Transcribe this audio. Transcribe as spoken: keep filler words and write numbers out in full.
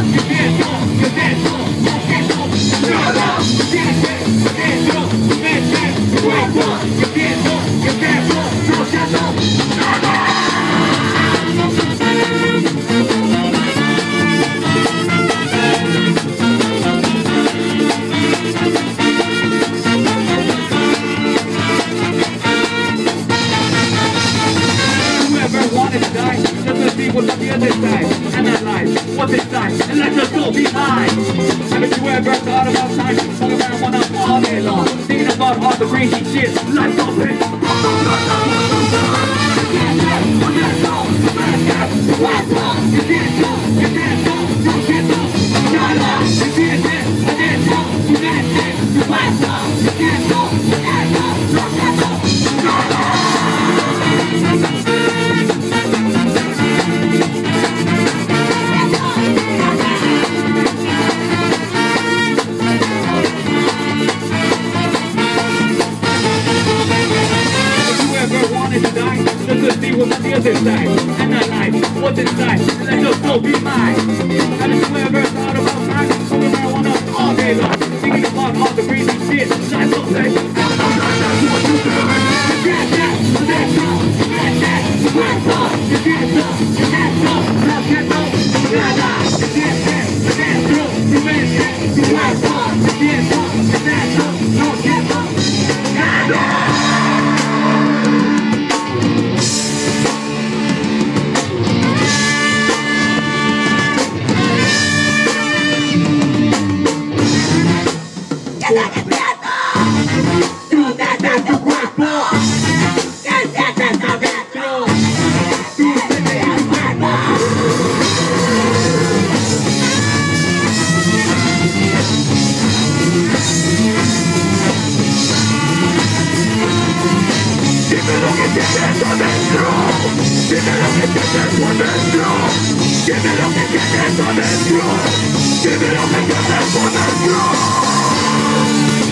What's on the other side? Analyze what's inside and let your soul be mine. Haven't you ever thought about time? Fuck around one up all day long, thinking about all the crazy shit life's open. What's on the other side? Analyze what's inside and let your soul be mine. Haven't you ever thought about time? Smoking marijuana all day long, thinking about all the crazy shit life's so bad. You can't get, you can't go, you can't get, you can't go, you can't go, you can't go, you can't go, you can't go, you can't get, you can't go, you can't get, you can't go, you can't go, you can't go, you can't go, you can't go. Dímelo que tienes adentro, dímelo que tienes adentro.